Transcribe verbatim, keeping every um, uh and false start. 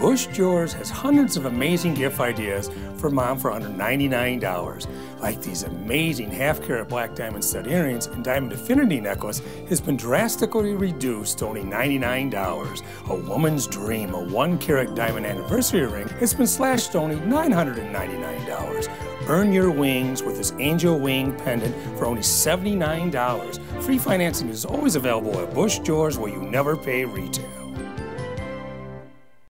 Busch Jewelers has hundreds of amazing gift ideas for mom for under ninety-nine dollars. Like these amazing half-carat black diamond stud earrings and diamond affinity necklace has been drastically reduced to only ninety-nine dollars. A woman's dream, a one-carat diamond anniversary ring, has been slashed to only nine hundred ninety-nine dollars. Earn your wings with this angel wing pendant for only seventy-nine dollars. Free financing is always available at Busch Jewelers, where you never pay retail.